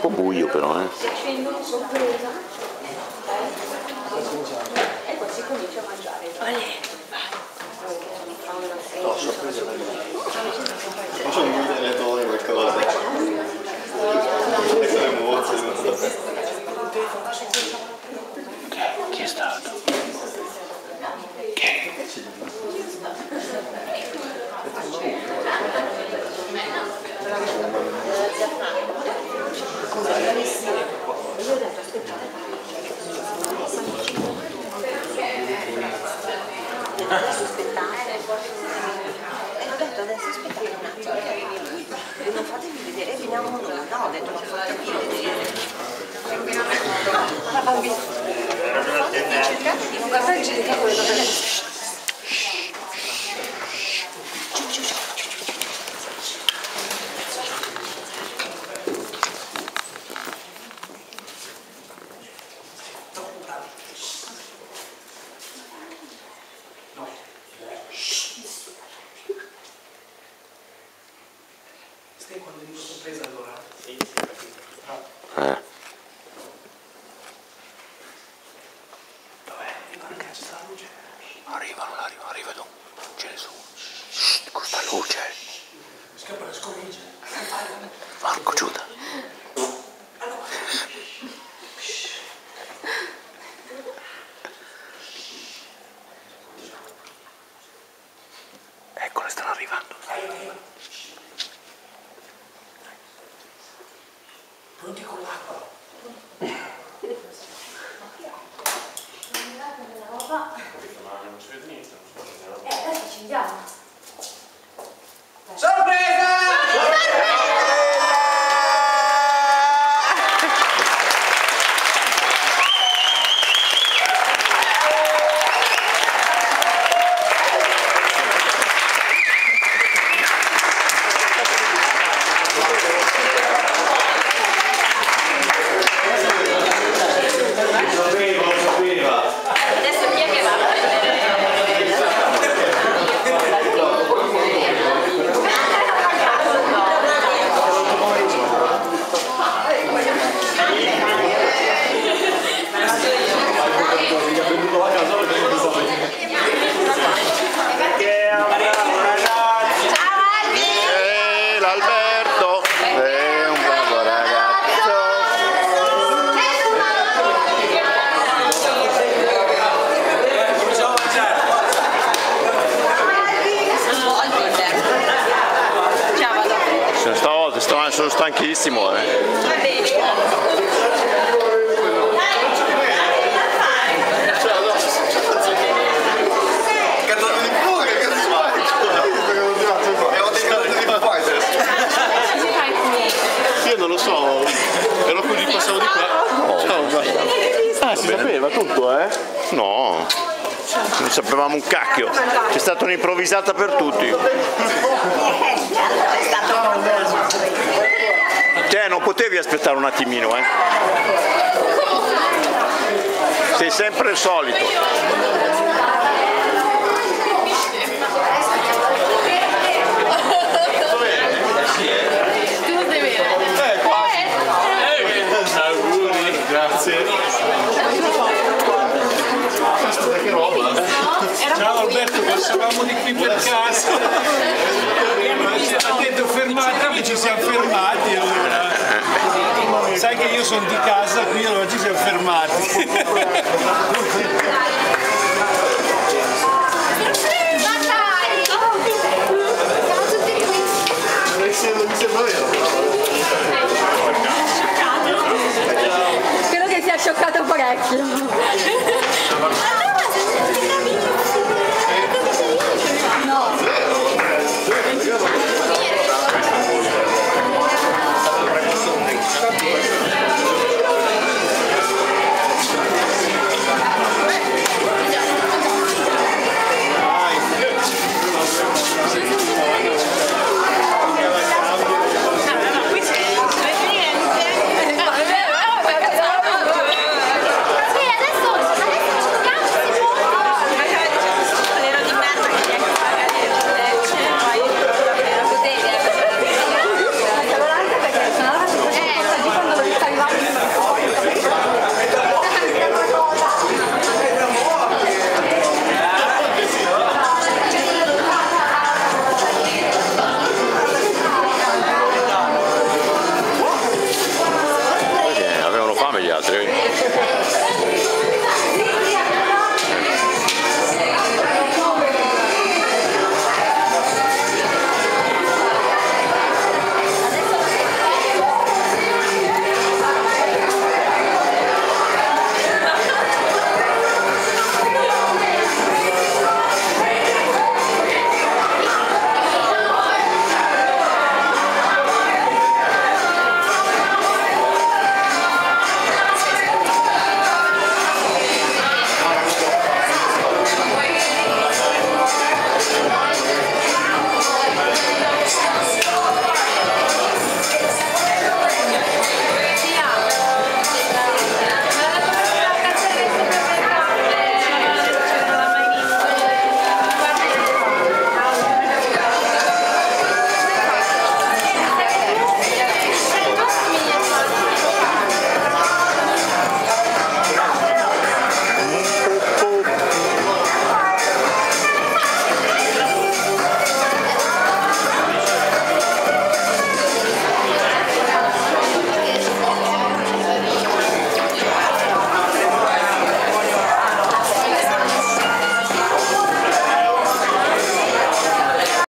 po' buio però, Si accendono sorpresa. E poi si comincia a mangiare. No, sorpresa non è. Faccio un intellettuale qualcosa. E sono emozioni, non so. Chi è stato? Che? Adesso aspettate. Ho detto adesso aspettate un attimo che arrivi lui. Non fatevi vedere, veniamo noi. No, ho detto non fatevi vedere. La bambina. Cercate di non guardare il genitore. Stai quando dico sorpresa allora? Sì, Dov'è? Arrivano che c'è la luce. Arriva tu. Ce ne sono. Questa luce. Scappa la scoreggia. Marco, Giuda. Eccole, stanno arrivando. Pronti con l'acqua. Non si vede niente, Adesso ci andiamo. Sorpresa! Adesso chi è che va a prendere? L'Alberto è un bravo ragazzo. Cominciamo a mangiare. Ciao, vado a prendere. Stavolta sono stanchissimo. Va bene. Cantate di fuga, che cazzo fai? Abbiamo dei cantati di fighter. Io non lo so, ero qui, passavo di qua. Ciao, si sapeva tutto, eh? No, non sapevamo un cacchio. C'è stata un'improvvisata per tutti. Te non potevi aspettare un attimino, eh? Sei sempre il solito. Ciao Alberto, passavamo di qui per casa. Ha detto fermatevi, ci siamo fermati allora. Sai che io sono di casa qui, allora ci siamo fermati. Credo che sia scioccato parecchio.